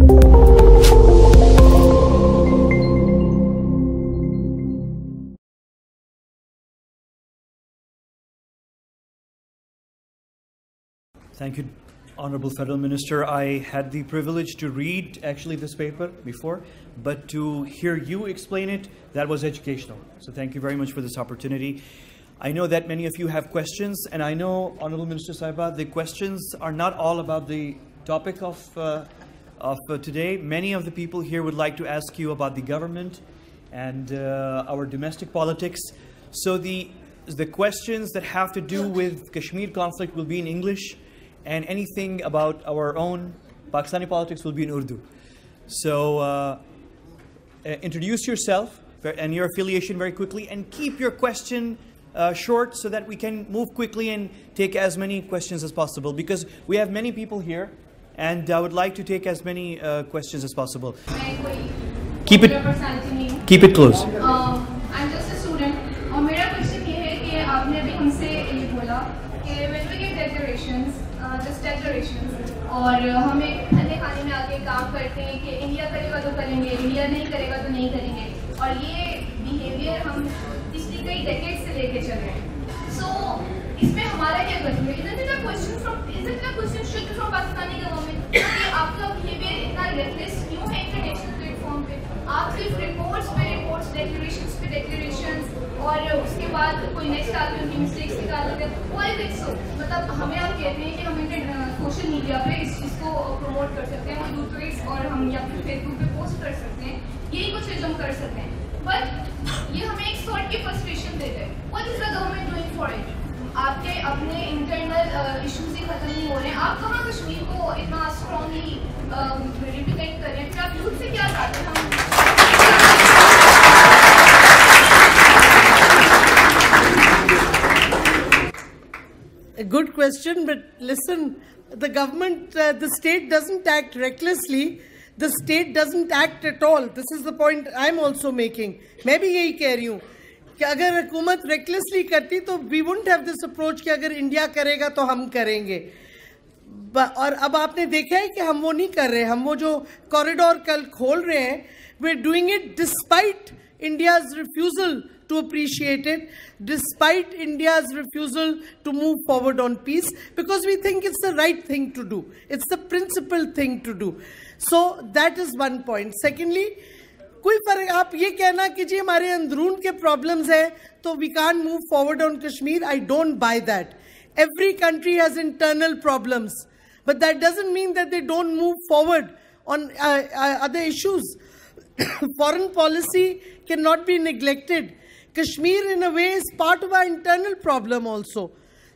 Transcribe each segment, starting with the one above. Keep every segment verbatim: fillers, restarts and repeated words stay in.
Thank you, Honorable Federal Minister. I had the privilege to read actually this paper before, but to hear you explain it, that was educational. So thank you very much for this opportunity. I know that many of you have questions, and I know, Honorable Minister Sahiba, the questions are not all about the topic of, uh, of uh, today. Many of the people here would like to ask you about the government and uh, our domestic politics. So the, the questions that have to do with Kashmir conflict will be in English, and anything about our own Pakistani politics will be in Urdu. So uh, introduce yourself and your affiliation very quickly, and keep your question uh, short so that we can move quickly and take as many questions as possible, because we have many people here and I would like to take as many uh, questions as possible. Keep it, keep it close. Um, I'm just a student. And my question is that you have said that when we get declarations, Uh, just declarations, और हमें अन्य खाने में आके काम करते हैं कि इंडिया करेगा तो करेंगे, इंडिया नहीं करेगा तो नहीं करेंगे, और ये बिहेवियर हम पिछली कई डेकेड से लेके चल रहे हैं. सो इसमें हमारा क्या कसूर है? Isn't it a question from isn't it a question शुद्ध from पाकिस्तानी गवर्नमेंट कि आपका बिहेवियर इतना रेकलेस क्यों है इंटरनेशनल प्लेटफॉर्म पे? आप सिर्फ रिपोर्ट्स पे रिपोर्ट्स, डेक्लेरेशंस पे डेक्लेरेशंस, और उसके बाद कोई नेक्स्ट आके उनकी मिस्टेक्स निकाल देते हैं. पॉलिटिक्स हो, मतलब हमें आप कहते हैं कि हम सोशल मीडिया पे इस चीज़ को प्रमोट कर सकते हैं, और ट्वीट्स और हम या फिर फेसबुक पे पोस्ट कर सकते हैं, यही कुछ चीज़ हम कर सकते हैं. बट ये हमें एक सॉर्ट की फ्रस्ट्रेशन देते हैं. What is the government doing for it? आपके अपने इंटरनल इश्यूज ही खत्म नहीं हो रहे हैं. आप कहाँ कश्मीर को इतना स्ट्रॉन्गली रिप्रेजेंट कर रहे हैं? फिर आप यूथ से क्या चाहते हैं? हम A good question, but listen, the government, uh, the state doesn't act recklessly. The state doesn't act at all. This is the point I'm also making. मैं भी यही कह रही हूँ कि अगर हुकूमत recklessly करती तो we wouldn't have this approach कि अगर इंडिया करेगा तो हम करेंगे. और अब आपने देखा है कि हम वो नहीं कर रहे. हम वो जो कॉरिडोर कल खोल रहे हैं, we're doing it despite India's refusal to appreciate it, despite India's refusal to move forward on peace, because we think it's the right thing to do. It's the principled thing to do. So that is one point. Secondly, कोई फर्क आप ये कहना कि जी हमारे अंदरून के problems है तो we can't move forward on Kashmir, I don't buy that. Every country has internal problems, but that doesn't mean that they don't move forward on uh, uh, other issues. Foreign policy cannot be neglected. Kashmir in a way is part of our internal problem also.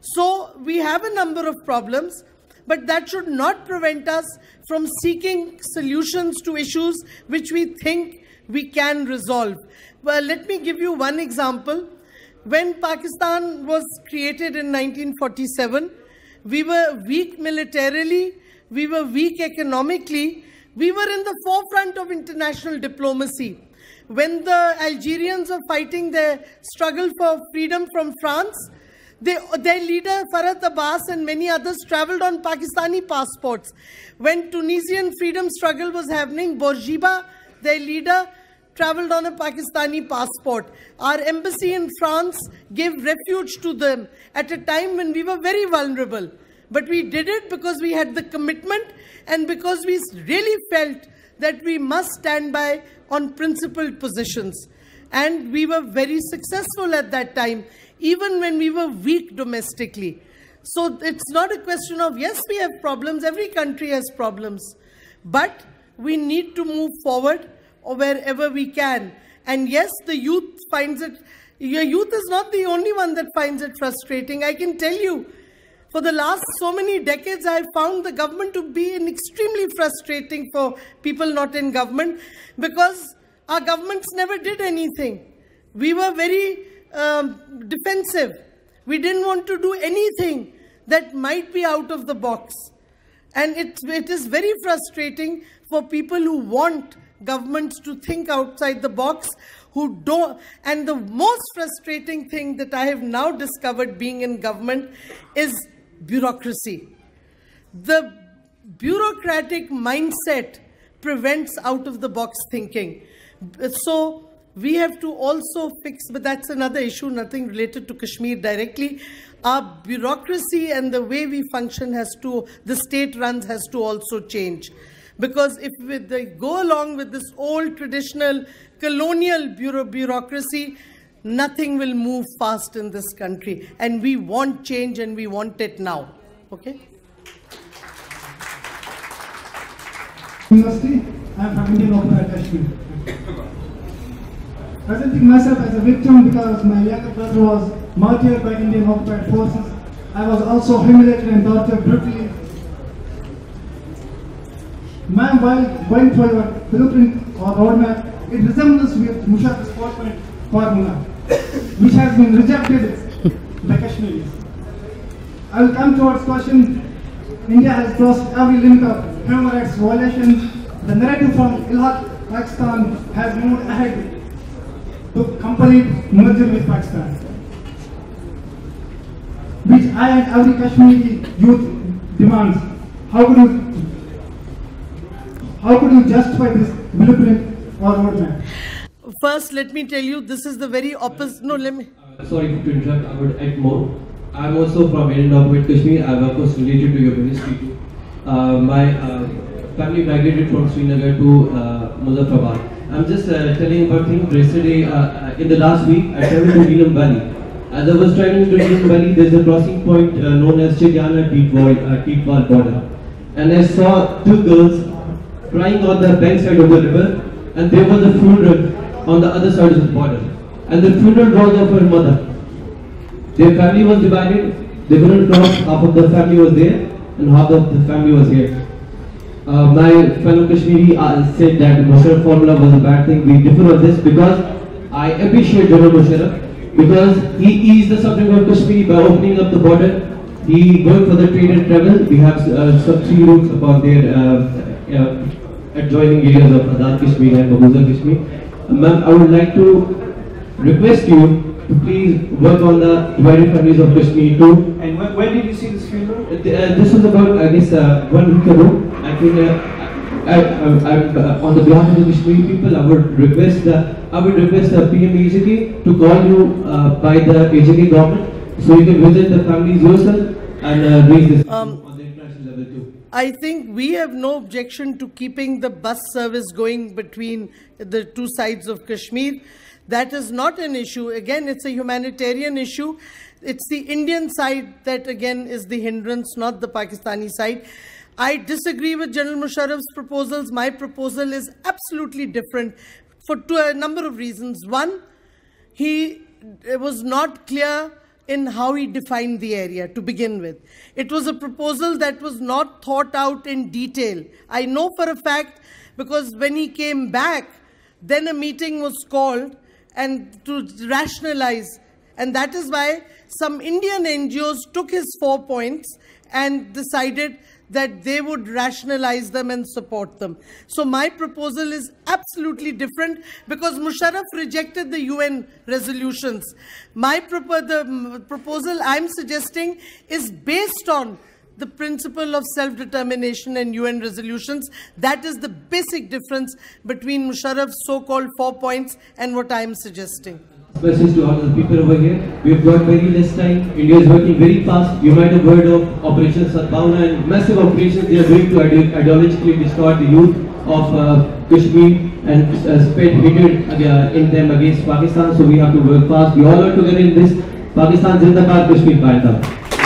So we have a number of problems, but that should not prevent us from seeking solutions to issues which we think we can resolve. Well, let me give you one example. When Pakistan was created in nineteen forty-seven, we were weak militarily, we were weak economically, we were in the forefront of international diplomacy. When the Algerians were fighting their struggle for freedom from France, they, their leader Farhat Abbas and many others traveled on Pakistani passports. When Tunisian freedom struggle was happening, Bourguiba, their leader, traveled on a Pakistani passport. Our embassy in France gave refuge to them at a time when we were very vulnerable. But we did it because we had the commitment and because we really felt that we must stand by on principled positions. And we were very successful at that time, even when we were weak domestically. So it's not a question of, yes, we have problems, every country has problems, but we need to move forward wherever we can. And yes, the youth finds it, your youth is not the only one that finds it frustrating. I can tell you, for the last so many decades, I have found the government to be an extremely frustrating for people not in government, because our governments never did anything. We were very um, defensive. We didn't want to do anything that might be out of the box. And it, it is very frustrating for people who want governments to think outside the box, who don't. And the most frustrating thing that I have now discovered being in government is bureaucracy. The bureaucratic mindset prevents out-of-the-box thinking. So we have to also fix, but that's another issue, nothing related to Kashmir directly. Our bureaucracy and the way we function has to, the state runs has to also change. Because if we, they go along with this old traditional colonial bureau, bureaucracy, nothing will move fast in this country. And we want change and we want it now. Okay? University, I am from Indian occupied Kashmir. Presenting myself as a victim because my younger brother was martyred by Indian occupied forces. I was also humiliated and tortured brutally. Ma'am, while going for your blueprint or roadmap, it resembles with Musharraf's four-point formula, which has been rejected by Kashmiris. I will come towards question. India has crossed every limit of human rights violations. The narrative from Ilhaq, Pakistan has moved ahead to complete merger with Pakistan, which I and every Kashmiri youth demands. How could you, how could you justify this blueprint or roadmap? First, let me tell you, this is the very opposite. No, let me. Uh, sorry to interrupt. I would add more. I'm also from Indian occupied Kashmir. I'm of course related to your ministry too. Uh, my uh, family migrated from Srinagar to uh, Muzaffarabad. I'm just uh, telling about things. Yesterday, uh, in the last week, I traveled to Neelam Valley. As I was traveling to Neelam Valley, there's a crossing point uh, known as Chediana-Teetwal uh, border. And I saw two girls crying on the bank side of the river, and there was a funeral on the other side of the border. And the funeral was of her mother. Their family was divided, they couldn't cross, half of the family was there, and half of the family was here. Uh, my fellow Kashmiri uh, said that Musharraf formula was a bad thing. We differ on this because I appreciate General Musharraf because he eased the suffering of Kashmiri by opening up the border. He going for the trade and travel. We have uh, some three routes upon their uh, uh, adjoining areas of Azad Kashmir and Mahfuz Kashmir. Uh, Ma'am, I would like to request you to please work on the divided families of Kashmir too. And when, when did you see this funeral? Uh, this was about, I guess, uh, one week ago. I think uh, I, I, I, uh, on the behalf of the Kashmiri people, I would request the I would request the P M A J K to call you uh, by the A J K government, so you can visit the families yourself and uh, raise this Um, on the international level too. I think we have no objection to keeping the bus service going between the two sides of Kashmir. That is not an issue. Again, it's a humanitarian issue. It's the Indian side that again is the hindrance, not the Pakistani side. I disagree with General Musharraf's proposals. My proposal is absolutely different for two, a number of reasons. One, he was not clear in how he defined the area to begin with. It was a proposal that was not thought out in detail. I know for a fact because when he came back, then a meeting was called and to rationalize. And that is why some Indian N G Os took his four points and decided that they would rationalize them and support them. So my proposal is absolutely different because Musharraf rejected the U N resolutions. My propo the proposal I'm suggesting is based on the principle of self-determination and U N resolutions. That is the basic difference between Musharraf's so-called four points and what I'm suggesting. Message to all the people over here. We've got very less time. India is working very fast. You might have heard of Operation Sadbhavana and massive operations they are going to ide ideologically distort the youth of uh, Kashmir and uh, spread hatred uh, in them against Pakistan. So we have to work fast. We all are together in this. Pakistan Zindabad, Kashmir Paita.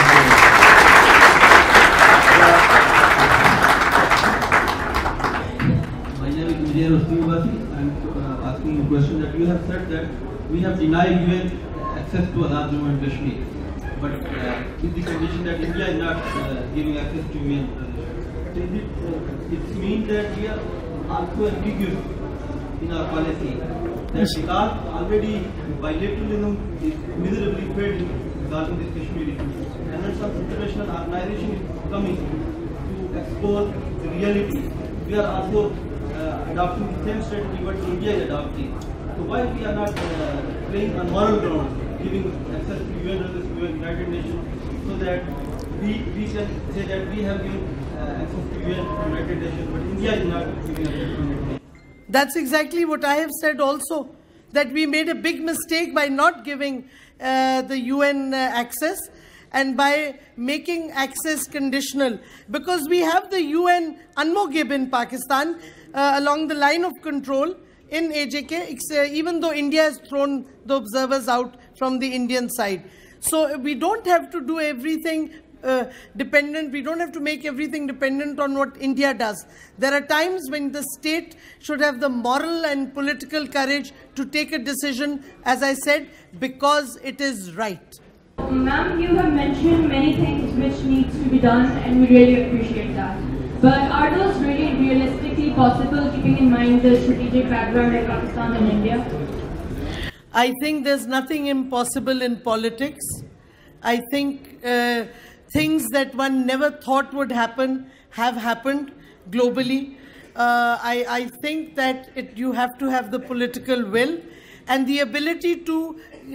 My name is Vijay Rostivasi. I'm uh, asking a question that you have said that we have denied U N access to Azad Jammu and Kashmir, but uh, with the condition that India is not uh, giving access to U N. Uh, does it, uh, it means that we are also ambiguous in our policy, that because already bilateralism is miserably failed in regarding this Kashmir issue, and then some international organization is coming to expose the reality. We are also uh, adopting the same strategy what India is adopting. So why we are not uh, playing on moral ground, giving access to U N, U N United Nations, so that we, we can say that we have given uh, access to U N United Nations, but India is not giving access to it. That's exactly what I have said also, that we made a big mistake by not giving uh, the U N uh, access and by making access conditional, because we have the U N unmogib in Pakistan uh, along the line of control in A J K, uh, even though India has thrown the observers out from the Indian side. So we don't have to do everything Uh, dependent, we don't have to make everything dependent on what India does. There are times when the state should have the moral and political courage to take a decision, as I said, because it is right. Ma'am, you have mentioned many things which needs to be done, and we really appreciate that. But are those really realistically possible, keeping in mind the strategic background of Pakistan and India? I think there's nothing impossible in politics. I think uh, things that one never thought would happen have happened globally. Uh, I, I think that it, you have to have the political will and the ability to uh,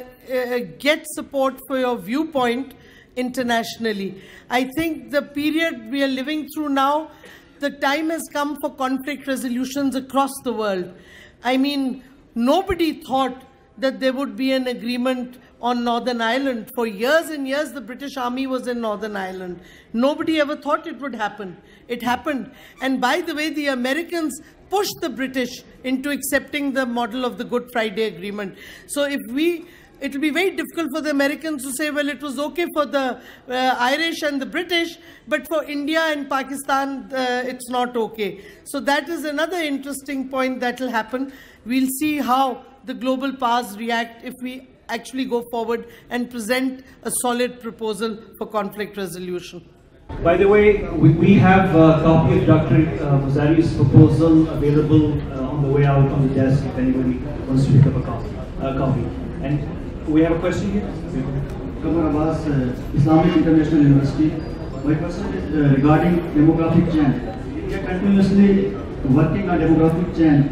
uh, get support for your viewpoint internationally. I think the period we are living through now, the time has come for conflict resolutions across the world. I mean, nobody thought that there would be an agreement on Northern Ireland. For years and years, the British Army was in Northern Ireland. Nobody ever thought it would happen. It happened. And by the way, the Americans pushed the British into accepting the model of the Good Friday Agreement. So if we, it will be very difficult for the Americans to say, well, it was okay for the uh, Irish and the British, but for India and Pakistan, uh, it's not okay. So that is another interesting point that will happen. We'll see how the global powers react if we actually go forward and present a solid proposal for conflict resolution. By the way, we, we have a copy of Doctor Uh, Mazari's proposal available uh, on the way out on the desk if anybody wants to pick up a copy. Uh, copy. And we have a question here. Kamar Abbas, uh, Islamic International University. My question is uh, regarding demographic change. India continuously working on demographic change.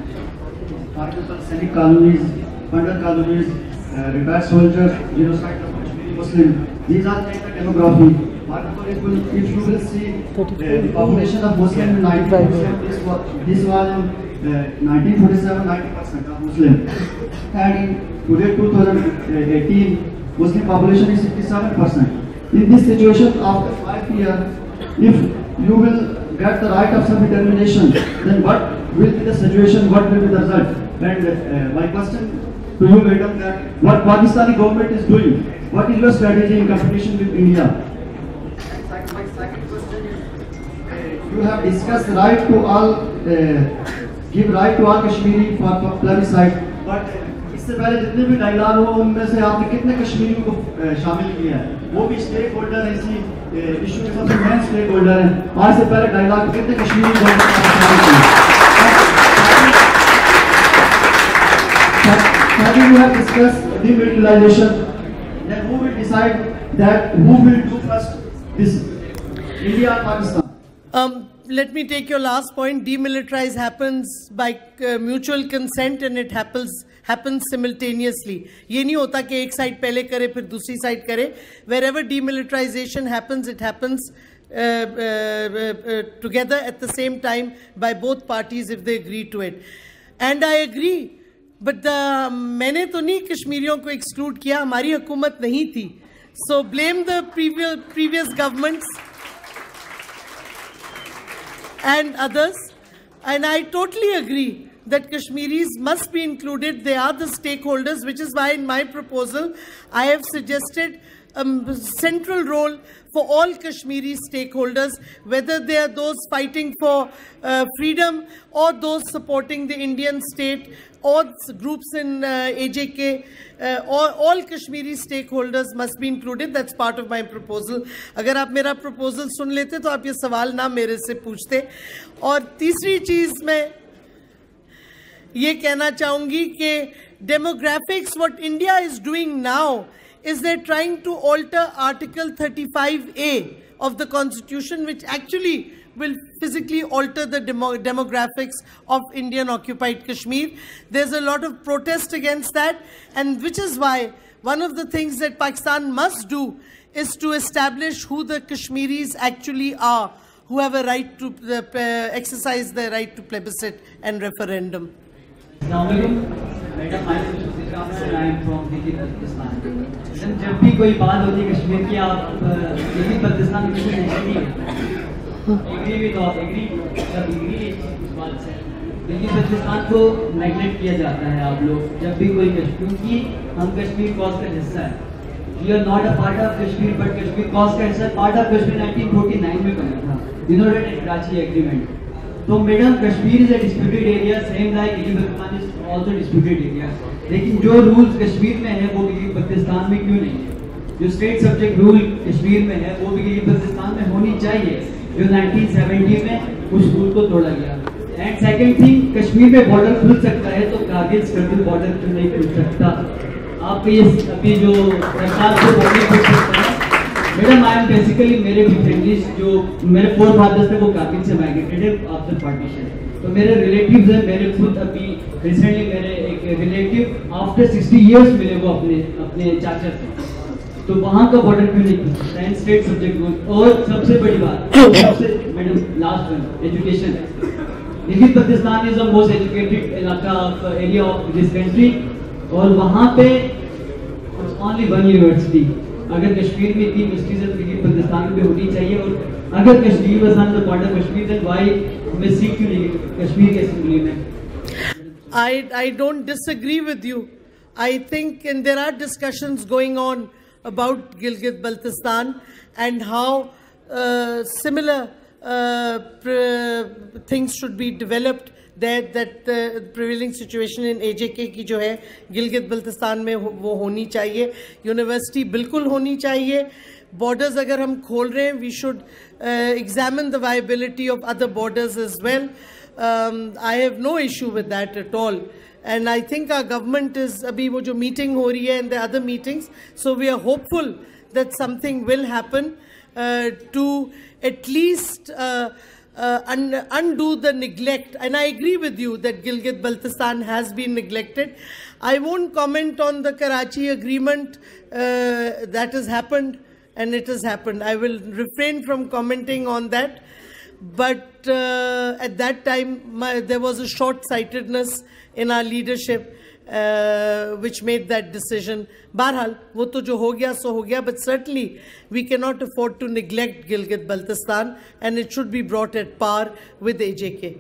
For example, Sainik colonies, Pandar colonies, uh, retired soldiers, genocide of Kashmiri Muslim. These are kind of demography. For example, if you will see uh, the population of Muslim in nineteen forty-seven, this was, this was in uh, nineteen forty-seven, ninety percent of Muslim. And in today, two thousand eighteen, Muslim population is sixty-seven percent. In this situation, after five years, if you will get the right of self-determination, then what will be the situation, what will be the result? And uh, my question to you, madam, that what Pakistani government is doing, what is your strategy in competition with India? And my second question is, uh, you have discussed right to all, uh, give right to all Kashmiri for, for plebiscite, but इससे पहले जितने भी dialogue हुआ उनमें से आपने कितने कश्मीरियों को शामिल किया है? वो भी स्टेक होल्डर है इसी इशू के सबसे मेन स्टेक होल्डर है. आज से पहले डायलॉग कितने कश्मीरी को शामिल किया? Have you have discussed demilitarization? Then who will decide that who will do first this? India or Pakistan? Um, let me take your last point. Demilitarize happens by uh, mutual consent and it happens happens simultaneously. ये नहीं होता कि एक side पहले करे फिर दूसरी side करे. Wherever demilitarization happens, it happens uh, uh, uh, together at the same time by both parties if they agree to it. And I agree. But the, मैंने तो नहीं कश्मीरियों को exclude किया, हमारी हुकूमत नहीं थी. So blame the previous previous governments and others. And I totally agree that Kashmiris must be included. They are the stakeholders, which is why in my proposal I have suggested a central role for all Kashmiri stakeholders, whether they are those fighting for uh, freedom or those supporting the Indian state or groups in uh, A J K, uh, or all Kashmiri stakeholders must be included. That's part of my proposal. अगर आप मेरा proposal सुन लेते तो आप ये सवाल ना मेरे से पूछते. और तीसरी चीज़ मैं ये कहना चाहूँगी कि demographics, what India is doing now is they're trying to alter Article thirty-five A of the Constitution, which actually will physically alter the demo demographics of Indian occupied Kashmir. There's a lot of protest against that, and which is why one of the things that Pakistan must do is to establish who the Kashmiris actually are, who have a right to uh, exercise their right to plebiscite and referendum. Madam I am from Gilgit Baltistan. Madam जब भी कोई बात होती है कश्मीर की, आप गिलगित बल्तिस्तान की agree agree with all agree सब एग्री इस बात से गिलगित बल्तिस्तान को नेगलेक्ट किया जाता है आप लोग जब भी कोई कश्मीर, क्योंकि हम कश्मीर कॉज का हिस्सा है। We are not a part of Kashmir but Kashmir cause का हिस्सा। Part of Kashmir nineteen forty nine में बना था, you know that Karachi agreement. तो madam Kashmir is a disputed area, same like Gilgit Baltistan is also disputed area. लेकिन जो रूल्स कश्मीर में है वो गिलगित बल्तिस्तान में क्यों नहीं है? जो स्टेट सब्जेक्ट रूल कश्मीर में है वो भी गिलगित बल्तिस्तान में होनी चाहिए, जो नाइनटीन सेवेंटी में उस रूल को तोड़ा गया। एंड सेकंड थिंग, कश्मीर में बॉर्डर खुल सकता है तो कारगिल स्कर्दुल बॉर्डर क्यों नहीं खुल सकता? आप ये अभी जो सरकार को बॉर्डर खुल सकता है। मैडम आई एम बेसिकली, मेरे भी फैमिलीज जो मेरे फोर फादर्स थे वो कारगिल से माइग्रेटेड है आफ्टर पार्टीशन। तो मेरे रिलेटिव्स हैं, मेरे खुद अभी रिसेंटली मेरे एक रिलेटिव आफ्टर सिक्सटी इयर्स मिले वो अपने अपने चाचा से। तो वहाँ का बॉर्डर क्यों नहीं खुल सकता? And state subject rule. और सबसे बड़ी बात सबसे madam last one, education. Gilgit Baltistan is the most educated इलाका of area of this country और वहाँ पे ओनली वन यूनिवर्सिटी। अगर कश्मीर में इतनी यूनिवर्सिटीज है तो गिलगित बल्तिस्तान में होनी चाहिए। और अगर Kashmir was on the border Kashmir then why हमें सीट क्यों नहीं कश्मीर के असेंबली में? I I don't disagree with you. I think and there are discussions going on about Gilgit Baltistan and how uh, similar uh, things should be developed there, that the prevailing situation in A J K की जो है गिलगित बल्तिस्तान में वो होनी चाहिए। University बिल्कुल होनी चाहिए। बॉर्डर्स अगर हम खोल रहे हैं, we should examine the viability of other borders as well. I have no issue with that at all and I think our government is abhi wo jo meeting ho rahi hai and the other meetings, so we are hopeful that something will happen uh, to at least uh, uh, un undo the neglect. And I agree with you that Gilgit Baltistan has been neglected. I won't comment on the Karachi agreement uh, that has happened, and it has happened. I will refrain from commenting on that. But uh, at that time, my, there was a short-sightedness in our leadership uh, which made that decision. Barhal, wo to jo ho gaya so ho gaya, but certainly we cannot afford to neglect Gilgit Baltistan, and it should be brought at par with A J K.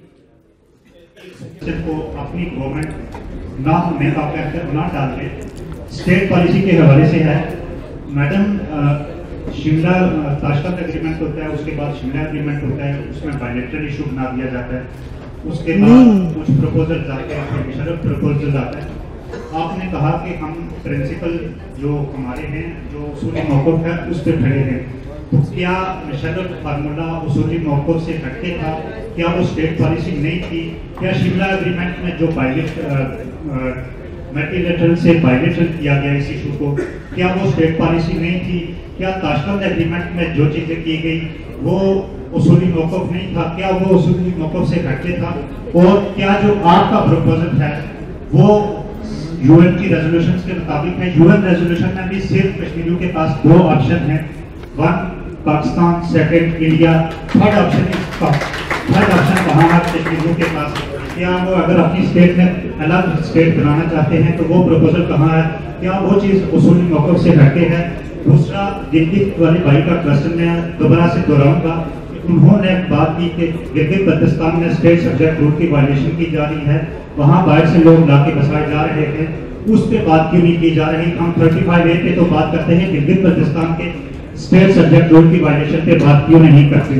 को अपनी government ना नेता के अंदर ना डाल के state policy के हवाले से है। मैडम शिमला ताशकंद एग्रीमेंट होता है, उसके बाद शिमला एग्रीमेंट होता है, उसमें बायलैटरल इशू बना दिया जाता है। उसके बाद कुछ प्रपोजल आते हैं, कमिश्नर प्रपोजल आता है। आपने कहा कि हम प्रिंसिपल जो हमारे हैं, जो उसूली मौक़िफ़ है उस पर खड़े हैं। तो क्या मुशर्रफ फार्मूला उसूली मौक़िफ़ से हटके था? क्या वो स्टेट पॉलिसी नहीं थी? क्या शिमला एग्रीमेंट में जो बायलैटरल मल्टीलैटरल से बायलैटरल किया गया इस इशू को, क्या वो स्टेट पॉलिसी नहीं थी? क्या ताशकंद एग्रीमेंट में जो चीज़ें की गई वो उसूली मौक़िफ़ नहीं था? क्या वो उसूली मौक़िफ़ से हटके था? और क्या जो आपका प्रपोजल है वो यूएन की रेजोल्यूशन के मुताबिक है? यूएन रेजोल्यूशन में भी सिर्फ कश्मीरियों के पास दो ऑप्शन हैं, one Pakistan, second India, third option third option कहाँ है कश्मीरियों के पास? क्या वो अगर अपनी स्टेट में अलग स्टेट बनाना चाहते हैं तो वो प्रपोजल कहाँ है? क्या वो चीज़ उसूली मौक़िफ़ से हटके है? दूसरा, गिलगित वाले भाई का क्वेश्चन मैं दोबारा से दोहराऊंगा। उन्होंने बात की कि गिलगित बल्तिस्तान में स्टेट सब्जेक्ट रूल की वायलेशन की जा रही है, वहाँ बाहर से लोग लाके बसाए जा रहे थे, उस पर बात क्यों नहीं की जा रही? हम थर्टी फाइव ए पे तो बात करते हैं, गिलगित बल्तिस्तान के स्टेट सब्जेक्ट रूल की वायलेशन पे बात क्यों नहीं करते?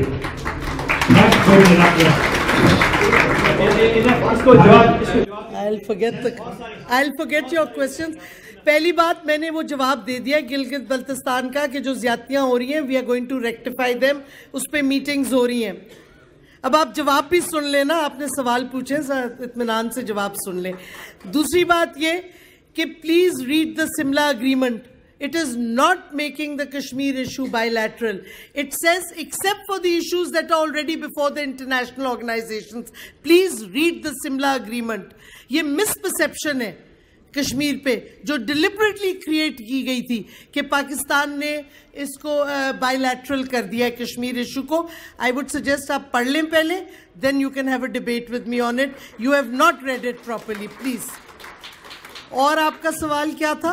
I'll forget the I'll forget your questions. पहली बात मैंने वो जवाब दे दिया गिलगित बल्तिस्तान का कि जो ज्यादतियाँ हो रही हैं we are going to rectify them, उस पर मीटिंग्स हो रही हैं। अब आप जवाब भी सुन लेना, आपने सवाल पूछे इत्मीनान से जवाब सुन लें। दूसरी बात ये कि please read the Shimla agreement. It is not making the Kashmir issue bilateral. It says except for the issues that are already before the international organizations. Please read the Shimla agreement. ये misperception है। कश्मीर पे जो deliberately create की गई थी कि पाकिस्तान ने इसको बायलैटरल कर दिया है कश्मीर इशू को। आई वुड सजेस्ट आप पढ़ लें पहले, then you can have a debate with me on it. You have not read it properly please. और आपका सवाल क्या था?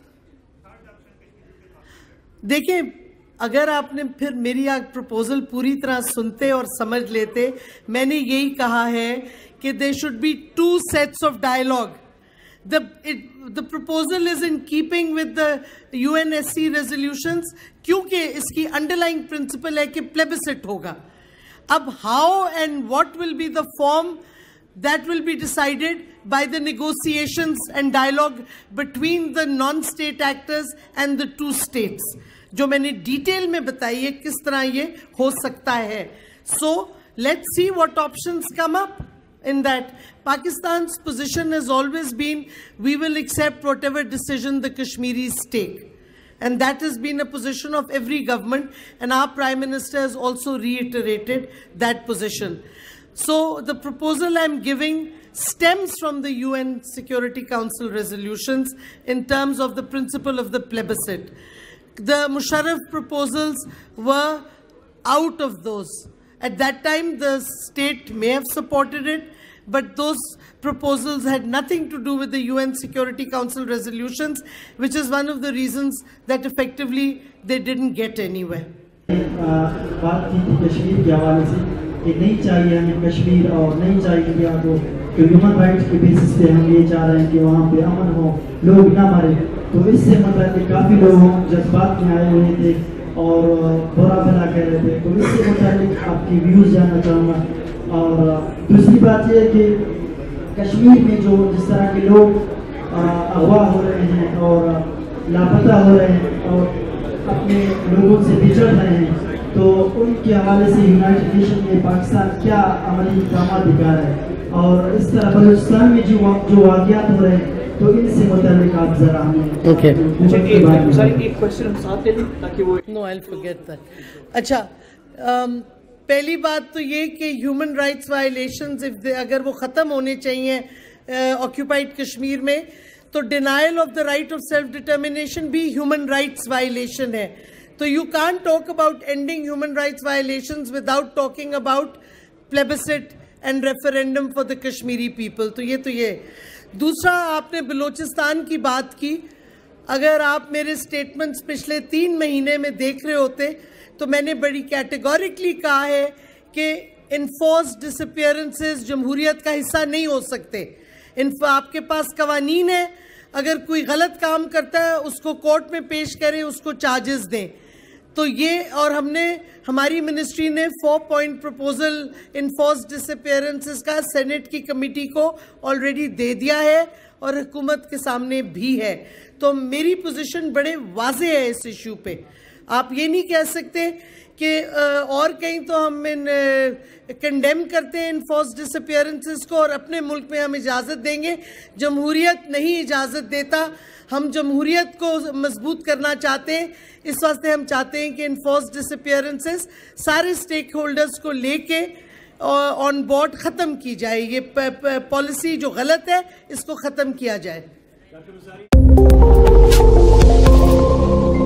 देखिए, अगर आपने फिर मेरी आज प्रपोजल पूरी तरह सुनते और समझ लेते, मैंने यही कहा है कि there should be two sets of dialogue. The, it, the proposal is in keeping with the U N S C resolutions क्योंकि इसकी underlying principle है कि plebiscite होगा। अब how and what will be the form, that will be decided by the negotiations and dialogue between the non-state actors and the two states, जो मैंने detail में बताई है किस तरह ये हो सकता है। So let's see what options come up. In that, Pakistan's position has always been, we will accept whatever decision the Kashmiris take. And that has been a position of every government, and our Prime Minister has also reiterated that position. So the proposal I'm giving stems from the U N Security Council resolutions in terms of the principle of the plebiscite. The Musharraf proposals were out of those. At that time, the state may have supported it, but those proposals had nothing to do with the U N Security Council resolutions, which is one of the reasons that effectively they didn't get anywhere. बात की थी कश्मीर के हवाले से कि नहीं चाहिए हमें कश्मीर और नहीं चाहिए इंडिया को, तो ह्यूमन राइट्स के बेसिस पे हम ये चाह रहे हैं कि वहाँ पे अमन हो, लोग ना मरे। तो इससे मतलब काफ़ी लोग जज्बात में आए हुए थे और बुरा भला कह रहे थे, तो इससे मुताबिक आपकी व्यूज़ जानना चाहूँगा। और दूसरी बात यह है कि कश्मीर में जो जिस तरह के लोग अगवा हो रहे हैं और लापता हो रहे हैं और अपने लोगों से बिछड़ रहे हैं, तो उनके हवाले से यूनाइटेड नेशन में पाकिस्तान क्या अमली इक़दाम दिखा रहा है, और इस तरह बलूचिस्तान में जो जो वाक़यात हो रहे हैं, तो इनसे मुताबिक आप जरा हमें ओके एक क्वेश्चन साथ ले लें ताकि वो no I will forget that. अच्छा, um, पहली बात तो ये कि ह्यूमन राइट्स वायलेशंस अगर वो ख़त्म होने चाहिए ऑक्यूपाइड uh, कश्मीर में, तो denial of the right of self determination भी ह्यूमन राइट्स वायलेशन है। तो you can't talk about ending human rights violations without talking about plebiscite and referendum for the Kashmiri people. तो ये तो ये दूसरा, आपने बलूचिस्तान की बात की। अगर आप मेरे स्टेटमेंट्स पिछले तीन महीने में देख रहे होते तो मैंने बड़ी कैटेगोरिकली कहा है कि इन्फोर्स डिसअपियरेंसेस जमहूरियत का हिस्सा नहीं हो सकते। इनफ आपके पास कवानीन है, अगर कोई गलत काम करता है उसको कोर्ट में पेश करें, उसको चार्जेस दें। तो ये, और हमने हमारी मिनिस्ट्री ने four point proposal enforce disappearances का सेनेट की कमेटी को ऑलरेडी दे दिया है और हुकूमत के सामने भी है। तो मेरी पोजीशन बड़े वाजे है इस इशू पे। आप ये नहीं कह सकते कि और कहीं तो हम इन कंडेम करते हैं इन्फोर्स डिसअपियरेंसेस को और अपने मुल्क में हम इजाज़त देंगे। जमहूरियत नहीं इजाज़त देता। हम जमहूरियत को मजबूत करना चाहते हैं, इस वास्ते हम चाहते हैं कि इन्फोर्स डिसअपियरेंसेस सारे स्टेक होल्डर्स को लेके ऑन बोर्ड ख़त्म की जाए। ये पॉलिसी जो गलत है इसको ख़त्म किया जाए।